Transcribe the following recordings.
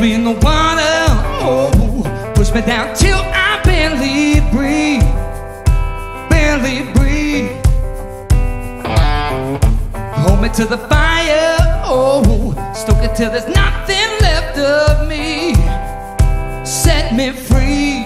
me in the water, oh, push me down till I barely breathe, barely breathe. Hold me to the fire, oh, stoke it till there's nothing left of me. Set me free.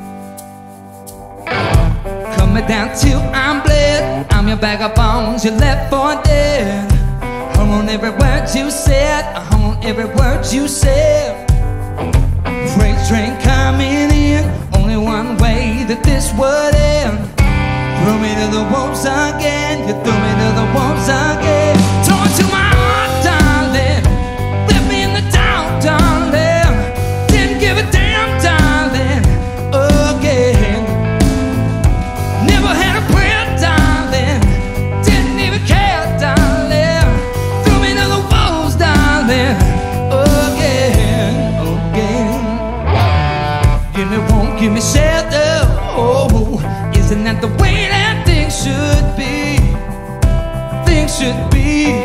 Cut me down till I'm bled. I'm your bag of bones, you left for dead. Hung on every word you said, I hung on every word you said. Freight train coming in, only one way that this would end. Threw me to the wolves again, you threw me to the wolves again. Torn to my heart, darling, left me in the dark, darling. Didn't give a damn, darling, again. Never had a prayer, darling, didn't even care, darling. Threw me to the wolves, darling, again, again. Give me warmth, give me shelter, oh, isn't that the way that things should be? Things should be.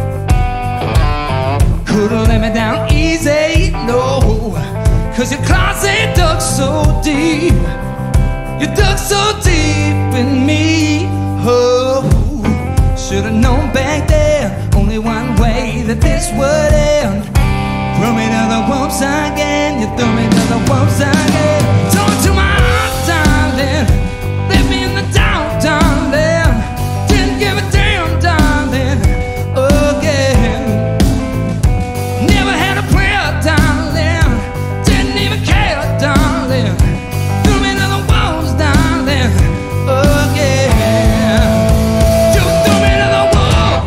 Couldn't let me down easy, no, cause your claws, they dug so deep. You dug so deep in me, oh. Should've known back then, only one way that this would end. Threw me to the wolves again, you threw me to the wolves again. Torn to my heart, darling, left me in the dark, darling. Didn't give a damn, darling, again. Never had a prayer, darling, didn't even care, darling. Threw me to the wolves, darling, again. You threw me to the wolves,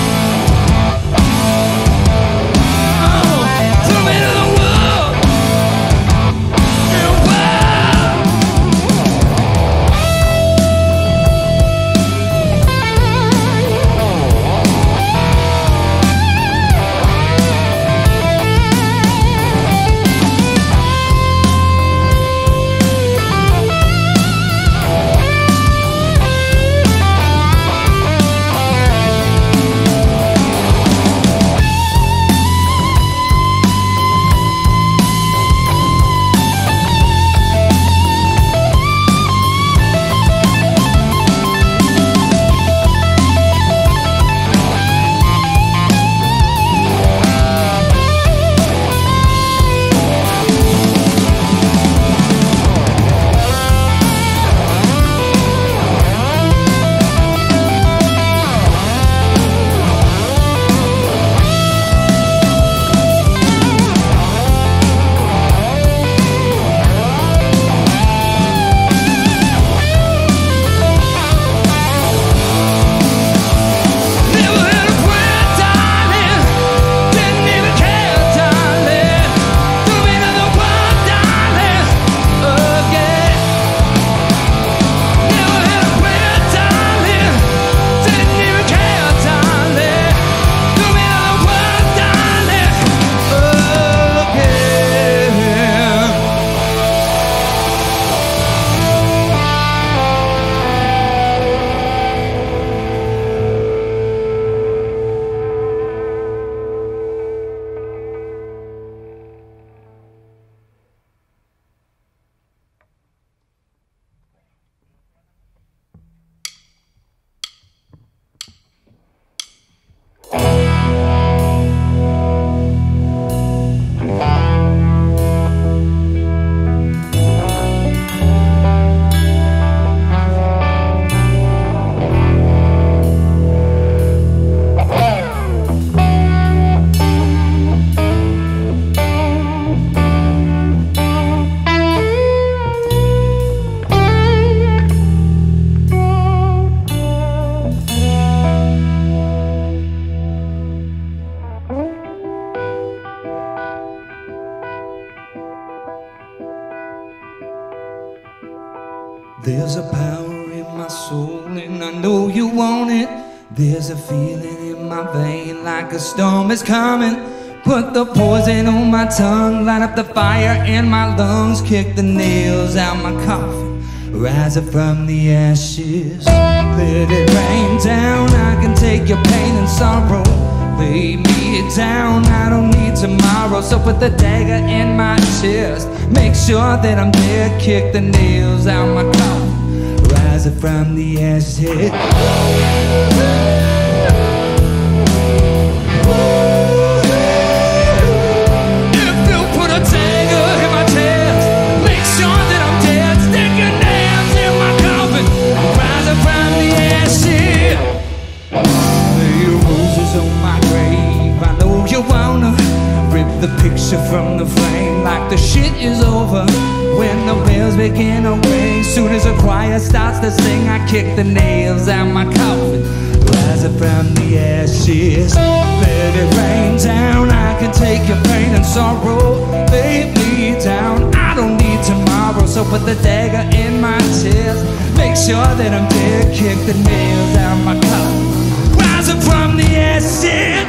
oh, threw me to the wolves, and wow. There's a power in my soul and I know you want it. There's a feeling in my vein like a storm is coming. Put the poison on my tongue, light up the fire in my lungs, kick the nails out my coffin, rise up from the ashes. Let it rain down, I can take your pain and sorrow. Lay me down, I don't need tomorrow. tomorrow. So put the dagger in my chest, make sure that I'm dead, kick the nails out my coffin, rise up from the ashes. The picture from the frame, like the shit is over when the bells begin to ring. Soon as the choir starts to sing, I kick the nails out my coffin, rise up from the ashes. Let it rain down, I can take your pain and sorrow, lay me down. I don't need tomorrow, so put the dagger in my chest, make sure that I'm dead, kick the nails out my coffin, rise up from the ashes.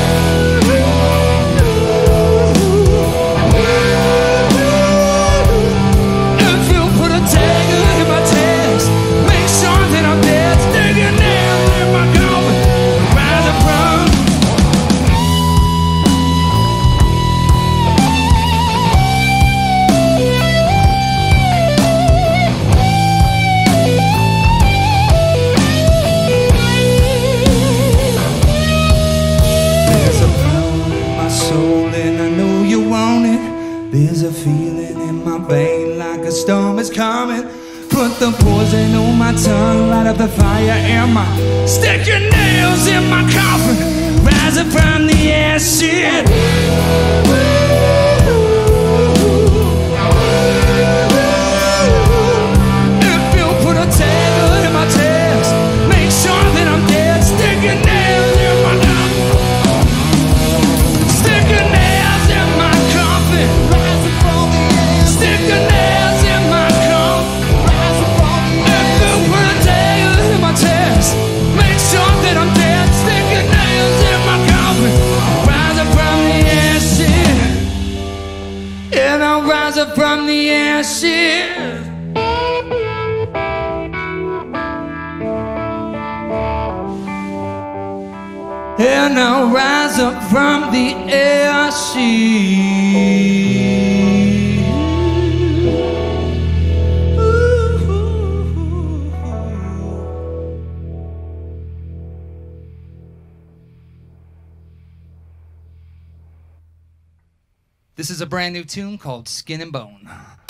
There's a feeling in my vein like a storm is coming. Put the poison on my tongue, light up the fire in my, stick your nails in my coffin, rise up from the ashes. If you put a tag in my chest, make sure that I'm dead, stick your nails in my coffin, stick your nails in my coffin, stick your nails in my coffin. If you put a dagger in my chest, make sure that I'm dead, stick your nails in my coffin, rise up from the ashes, and I'll rise up from the ashes. And I'll rise up from the ashes. This is a brand new tune called Skin and Bone.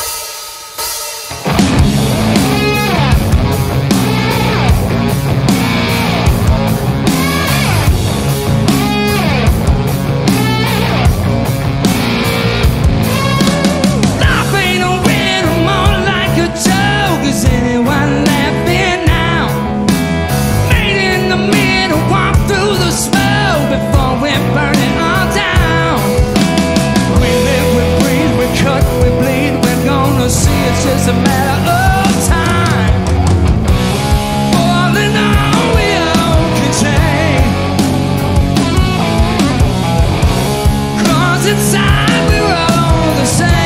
Is anyone laughing now? Made in the middle, walk through the smoke before we burn it all down. We live, we breathe, we cut, we bleed. We're gonna see, it's just a matter of time. All in all, we all can change, 'cause inside we're all the same.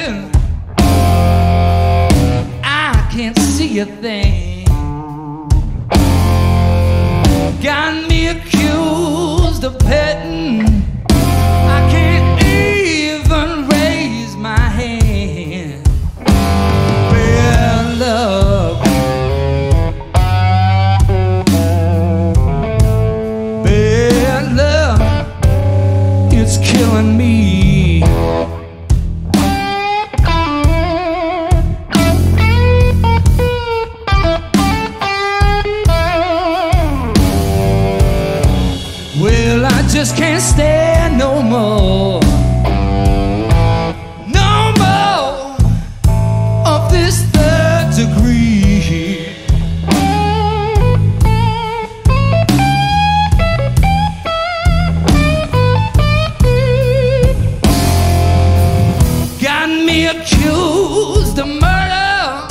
darling, I can't see a thing. Got me accused of petting. I can't even raise my hand. Bad love, bad love, it's killing me. Well, I just can't stand no more. No more of this third degree. Got me accused of murder.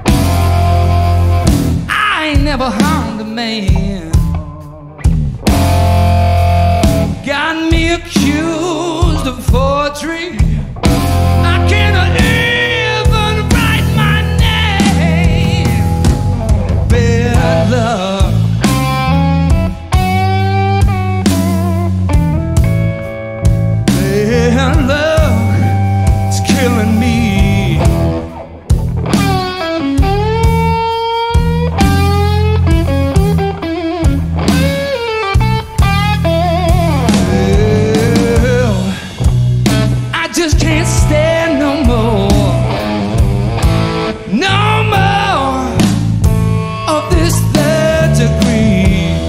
I ain't never harmed a man. Got me accused of forgery. I can't even write my name. Bad love, bad love, it's killing me. Just can't stand no more. No more of this third degree.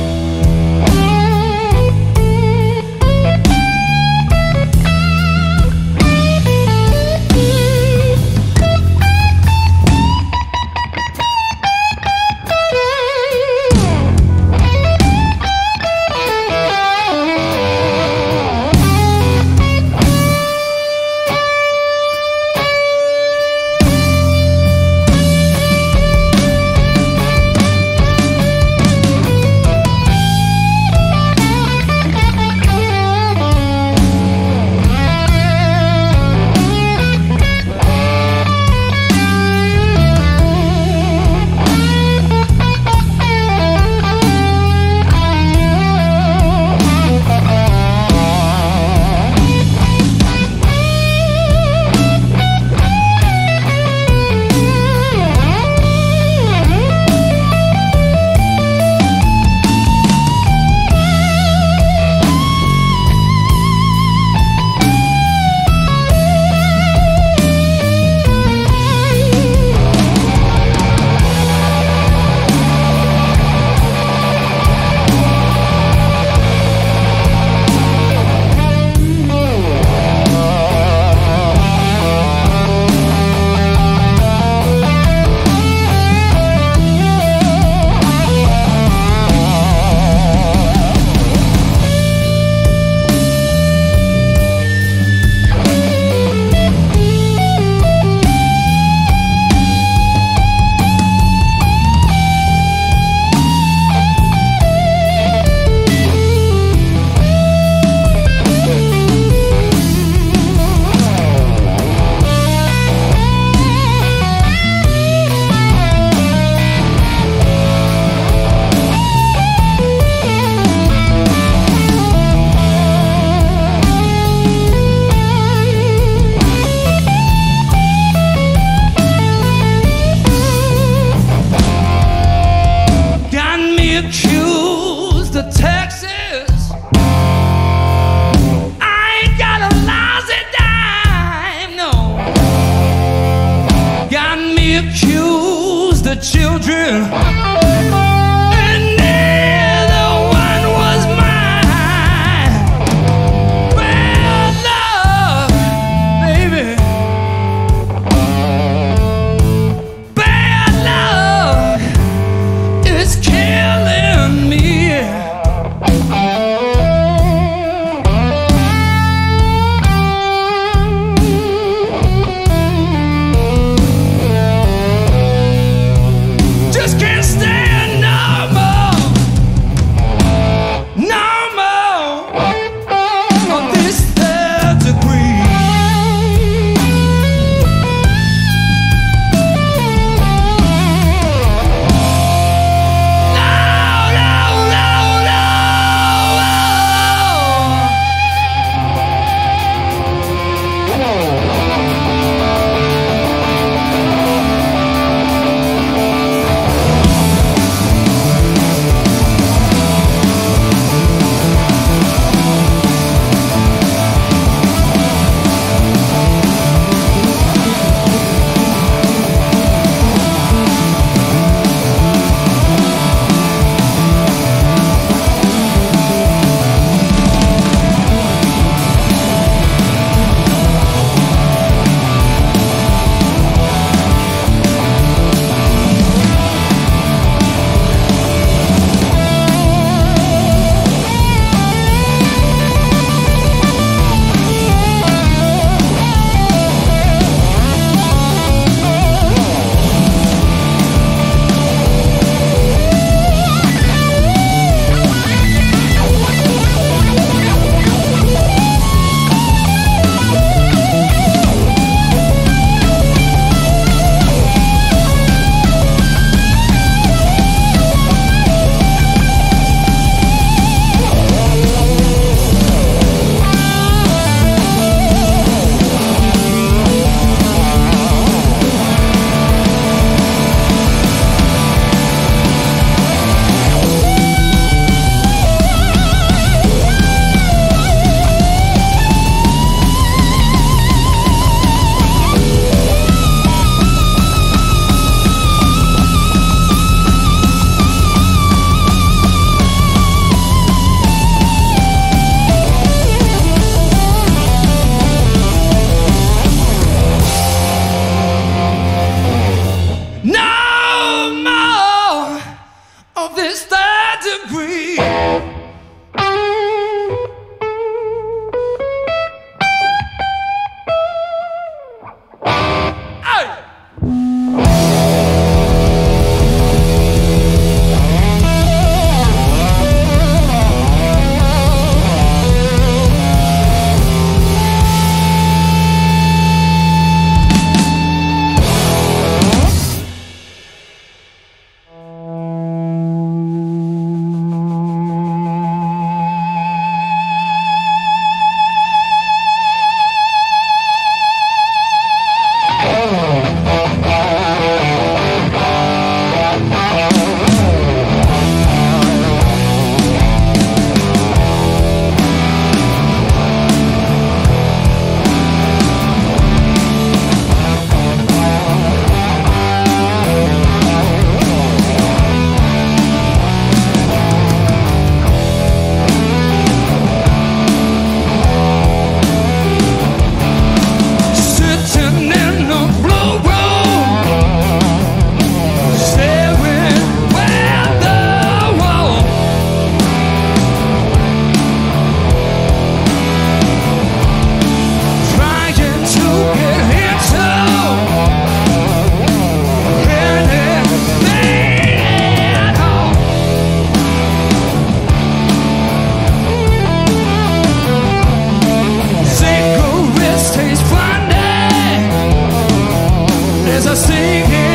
Accused of Texas. I ain't got a lousy dime, no. Got me accused of children, and neither one was mine. Bad love, baby. Bad love is killing me. Just can't stand as I sing it.